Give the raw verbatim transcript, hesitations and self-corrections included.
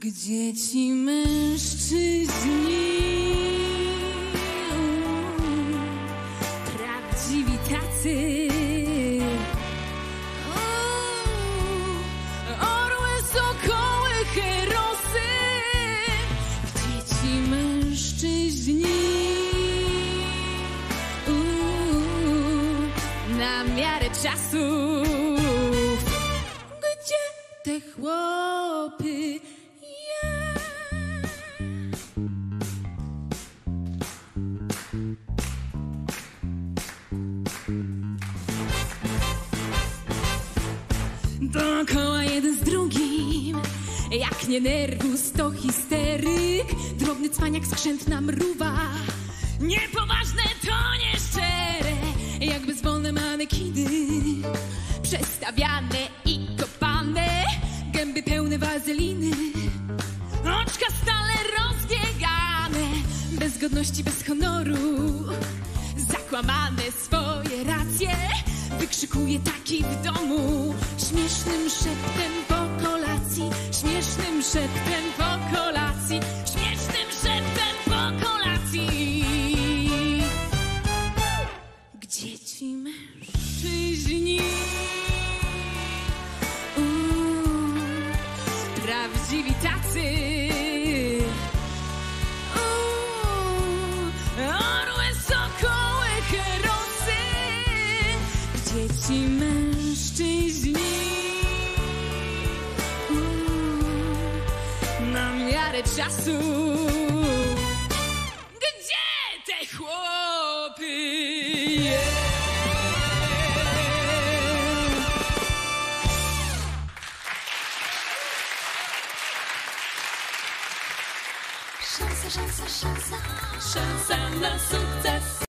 Gdzie ci mężczyźni, prawdziwi tacy, orły, sokoły, herosy? Gdzie ci mężczyźni na miarę czasów? Gdzie te chłopy? Dookoła jeden z drugim, jak nie nerwus, to histeryk. Drobny cwaniak, skrzętna mruwa, niepoważne to nieszczere, jak bezwolne manekiny, przestawiane i kopane, gęby pełne wazeliny, oczka stale rozbiegane, bez godności, bez honoru, zakłamane swoje racje, wykrzykuje taki w domu, śmiesznym szeptem po kolacji, śmiesznym szeptem po kolacji, śmiesznym szeptem po kolacji. Gdzie ci mężczyźni, uuu, prawdziwi tacy, uuu, orły, sokoły, herosy? Gdzie ci mężczyźni uuu, na miarę czasu? Gdzie te chłopy? Szansa, szansa, szansa, Szansa na sukces.